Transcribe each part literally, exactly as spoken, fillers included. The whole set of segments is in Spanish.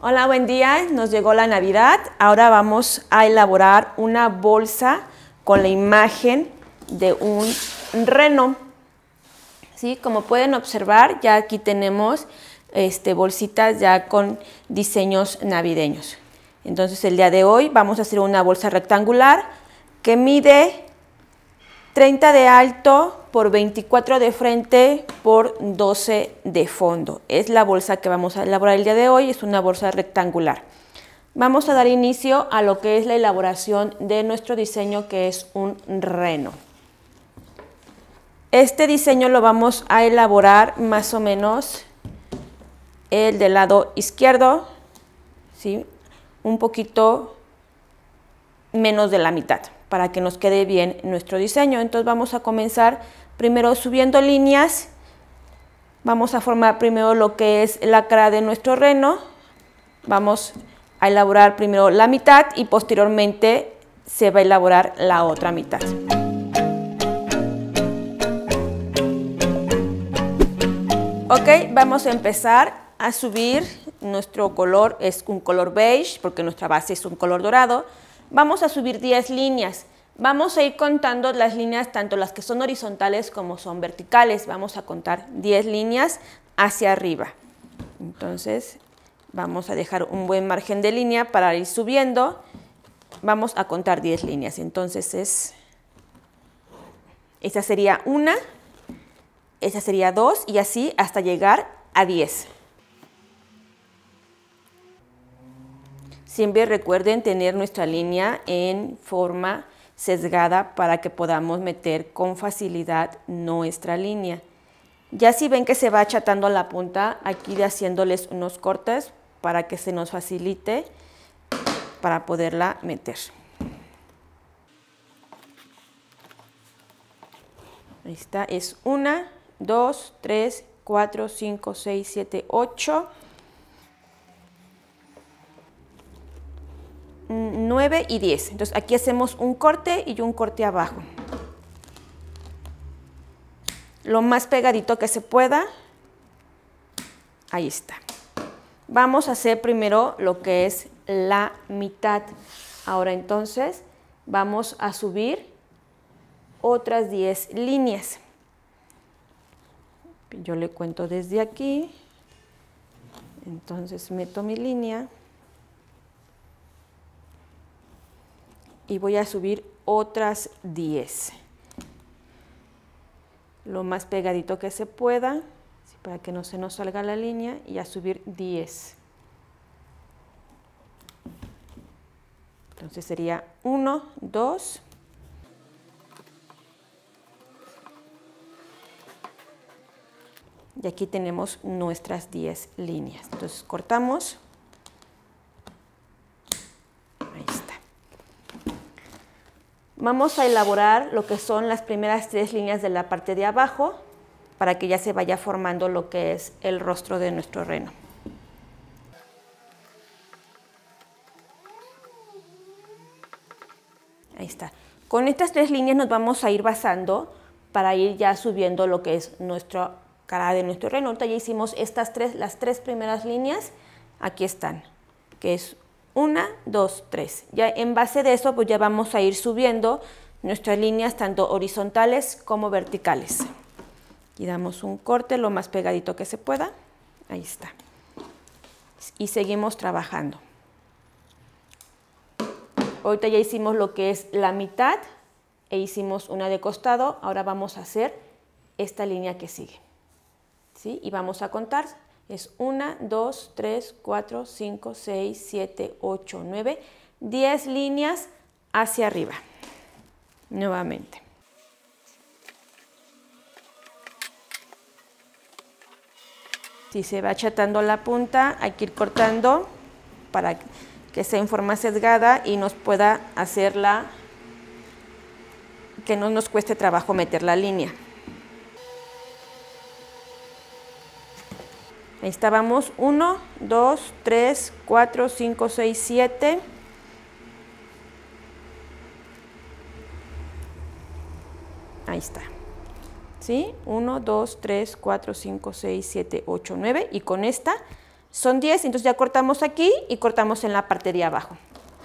Hola, buen día. Nos llegó la Navidad. Ahora vamos a elaborar una bolsa con la imagen de un reno. ¿Sí? Como pueden observar, ya aquí tenemos este, bolsitas ya con diseños navideños. Entonces, el día de hoy vamos a hacer una bolsa rectangular que mide treinta de alto por veinticuatro de frente por doce de fondo. Es la bolsa que vamos a elaborar el día de hoy, es una bolsa rectangular. Vamos a dar inicio a lo que es la elaboración de nuestro diseño, que es un reno. Este diseño lo vamos a elaborar más o menos el del lado izquierdo, ¿sí? Un poquito menos de la mitad, para que nos quede bien nuestro diseño. Entonces vamos a comenzar primero subiendo líneas. Vamos a formar primero lo que es la cara de nuestro reno. Vamos a elaborar primero la mitad y posteriormente se va a elaborar la otra mitad. Ok, vamos a empezar a subir. Nuestro color es un color beige porque nuestra base es un color dorado. Vamos a subir diez líneas. Vamos a ir contando las líneas, tanto las que son horizontales como son verticales. Vamos a contar diez líneas hacia arriba. Entonces, vamos a dejar un buen margen de línea para ir subiendo. Vamos a contar diez líneas. Entonces, es, esta sería una, esta sería dos y así hasta llegar a diez. Siempre recuerden tener nuestra línea en forma sesgada para que podamos meter con facilidad nuestra línea. Ya si ven que se va achatando la punta, aquí de haciéndoles unos cortes para que se nos facilite para poderla meter. Ahí está, es una, dos, tres, cuatro, cinco, seis, siete, ocho. nueve y diez. Entonces aquí hacemos un corte y un corte abajo. Lo más pegadito que se pueda. Ahí está. Vamos a hacer primero lo que es la mitad. Ahora entonces vamos a subir otras diez líneas. Yo le cuento desde aquí. Entonces meto mi línea. Y voy a subir otras diez. Lo más pegadito que se pueda, para que no se nos salga la línea, y a subir diez. Entonces sería uno, dos. Y aquí tenemos nuestras diez líneas. Entonces cortamos. Vamos a elaborar lo que son las primeras tres líneas de la parte de abajo para que ya se vaya formando lo que es el rostro de nuestro reno. Ahí está. Con estas tres líneas nos vamos a ir basando para ir ya subiendo lo que es nuestra cara de nuestro reno. Ahorita ya hicimos estas tres, las tres primeras líneas, aquí están, que es una, dos, tres. Ya en base de eso, pues ya vamos a ir subiendo nuestras líneas tanto horizontales como verticales. Y damos un corte lo más pegadito que se pueda. Ahí está. Y seguimos trabajando. Ahorita ya hicimos lo que es la mitad e hicimos una de costado. Ahora vamos a hacer esta línea que sigue. ¿Sí? Y vamos a contar. Es una, dos, tres, cuatro, cinco, seis, siete, ocho, nueve, diez líneas hacia arriba. Nuevamente. Si se va achatando la punta, hay que ir cortando para que sea en forma sesgada y nos pueda hacerla, que no nos cueste trabajo meter la línea. Ahí estábamos, uno, dos, tres, cuatro, cinco, seis, siete. Ahí está. ¿Sí? uno, dos, tres, cuatro, cinco, seis, siete, ocho, nueve. Y con esta son diez, entonces ya cortamos aquí y cortamos en la parte de abajo.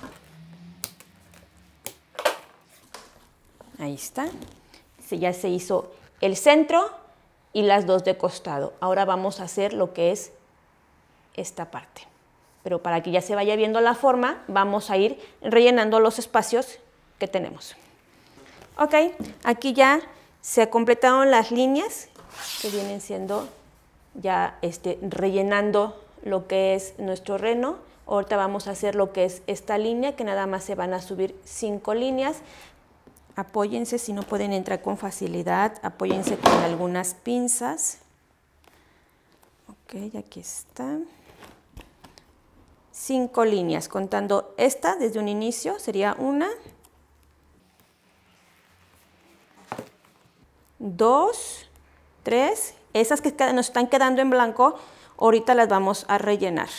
Ahí está. Ya se hizo el centro y las dos de costado. Ahora vamos a hacer lo que es esta parte. Pero para que ya se vaya viendo la forma, vamos a ir rellenando los espacios que tenemos. Ok, aquí ya se completaron las líneas que vienen siendo ya este, rellenando lo que es nuestro reno. Ahorita vamos a hacer lo que es esta línea, que nada más se van a subir cinco líneas. Apóyense, si no pueden entrar con facilidad, apóyense con algunas pinzas. Ok, aquí está. Cinco líneas, contando esta desde un inicio, sería una, dos, tres. Esas que nos están quedando en blanco, ahorita las vamos a rellenar.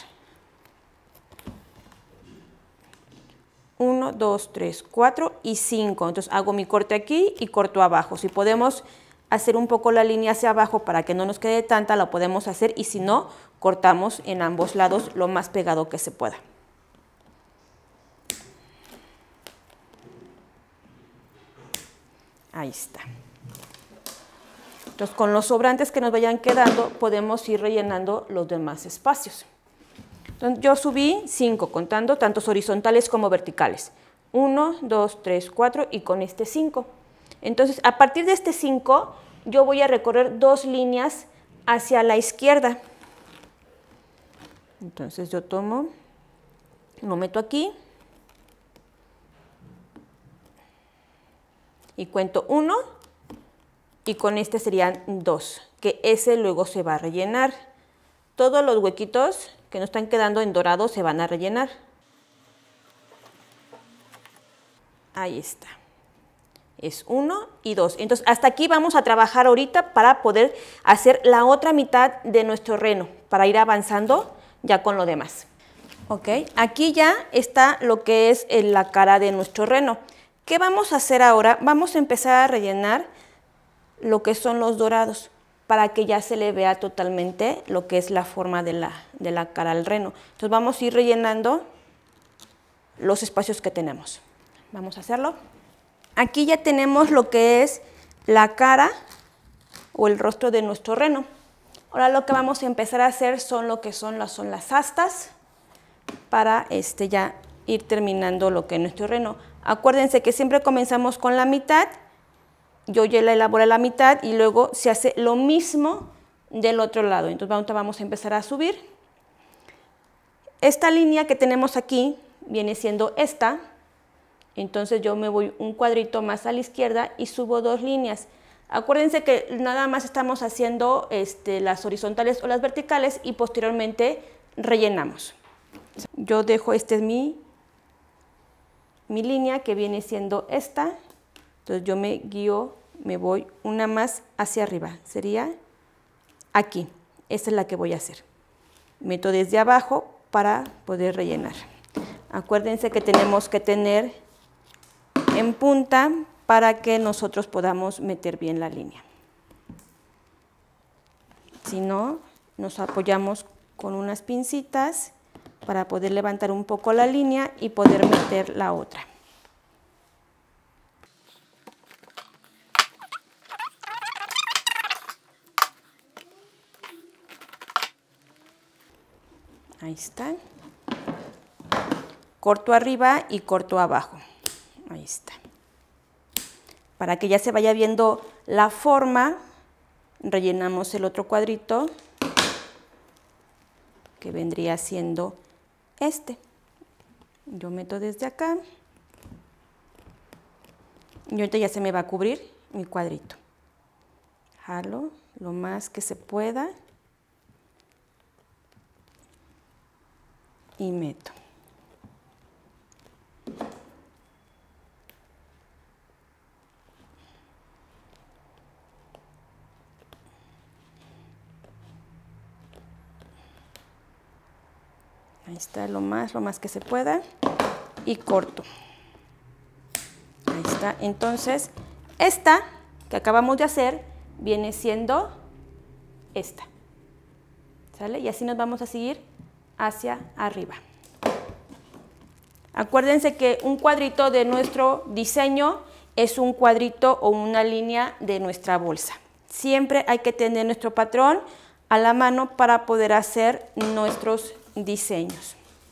uno, dos, tres, cuatro y cinco. Entonces hago mi corte aquí y corto abajo. Si podemos hacer un poco la línea hacia abajo para que no nos quede tanta, la podemos hacer, y si no, cortamos en ambos lados lo más pegado que se pueda. Ahí está. Entonces, con los sobrantes que nos vayan quedando, podemos ir rellenando los demás espacios. Entonces, yo subí cinco, contando tantos horizontales como verticales. uno, dos, tres, cuatro y con este cinco. Entonces, a partir de este cinco, yo voy a recorrer dos líneas hacia la izquierda. Entonces, yo tomo, lo meto aquí y cuento uno, y con este serían dos, que ese luego se va a rellenar. Todos los huequitos que nos están quedando en dorado se van a rellenar. Ahí está. Es uno y dos. Entonces, hasta aquí vamos a trabajar ahorita para poder hacer la otra mitad de nuestro reno, para ir avanzando ya con lo demás. Ok, aquí ya está lo que es la cara de nuestro reno. ¿Qué vamos a hacer ahora? Vamos a empezar a rellenar lo que son los dorados, para que ya se le vea totalmente lo que es la forma de la, de la cara al reno. Entonces vamos a ir rellenando los espacios que tenemos. Vamos a hacerlo. Aquí ya tenemos lo que es la cara o el rostro de nuestro reno. Ahora lo que vamos a empezar a hacer son lo que son las, son las astas, para este ya ir terminando lo que es nuestro reno. Acuérdense que siempre comenzamos con la mitad. Yo ya la elaboré la mitad y luego se hace lo mismo del otro lado. Entonces ahorita vamos a empezar a subir. Esta línea que tenemos aquí viene siendo esta. Entonces yo me voy un cuadrito más a la izquierda y subo dos líneas. Acuérdense que nada más estamos haciendo este, las horizontales o las verticales y posteriormente rellenamos. Yo dejo, esta es mi, mi línea que viene siendo esta. Entonces yo me guío, me voy una más hacia arriba, sería aquí. Esta es la que voy a hacer. Meto desde abajo para poder rellenar. Acuérdense que tenemos que tener en punta para que nosotros podamos meter bien la línea. Si no, nos apoyamos con unas pincitas para poder levantar un poco la línea y poder meter la otra. Ahí está. Corto arriba y corto abajo. Ahí está. Para que ya se vaya viendo la forma, rellenamos el otro cuadrito, que vendría siendo este. Yo meto desde acá. Y ahorita ya se me va a cubrir mi cuadrito. Jalo lo más que se pueda. Y meto. Ahí está, lo más, lo más que se pueda. Y corto. Ahí está. Entonces, esta que acabamos de hacer viene siendo esta. ¿Sale? Y así nos vamos a seguir hacia arriba. Acuérdense que un cuadrito de nuestro diseño es un cuadrito o una línea de nuestra bolsa. Siempre hay que tener nuestro patrón a la mano para poder hacer nuestros diseños.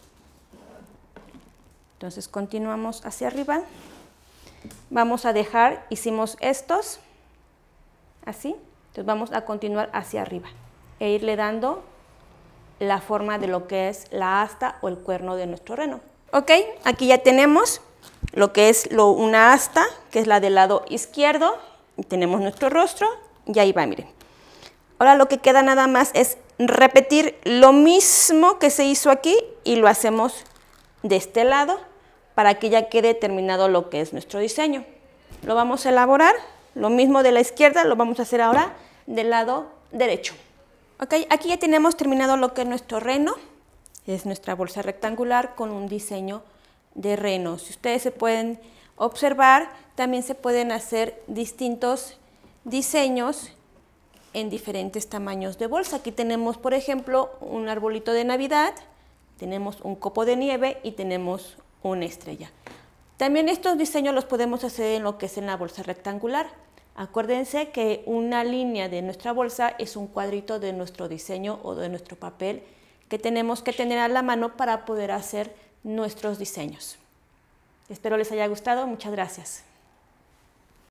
Entonces continuamos hacia arriba. Vamos a dejar, hicimos estos, así. Entonces vamos a continuar hacia arriba e irle dando la forma de lo que es la asta o el cuerno de nuestro reno. Ok, aquí ya tenemos lo que es lo, una asta, que es la del lado izquierdo. Y tenemos nuestro rostro y ahí va, miren. Ahora lo que queda nada más es repetir lo mismo que se hizo aquí y lo hacemos de este lado para que ya quede terminado lo que es nuestro diseño. Lo vamos a elaborar, lo mismo de la izquierda, lo vamos a hacer ahora del lado derecho. Ok, aquí ya tenemos terminado lo que es nuestro reno. Es nuestra bolsa rectangular con un diseño de reno. Si ustedes se pueden observar, también se pueden hacer distintos diseños en diferentes tamaños de bolsa. Aquí tenemos, por ejemplo, un arbolito de Navidad, tenemos un copo de nieve y tenemos una estrella. También estos diseños los podemos hacer en lo que es en la bolsa rectangular. Acuérdense que una línea de nuestra bolsa es un cuadrito de nuestro diseño o de nuestro papel que tenemos que tener a la mano para poder hacer nuestros diseños. Espero les haya gustado. Muchas gracias.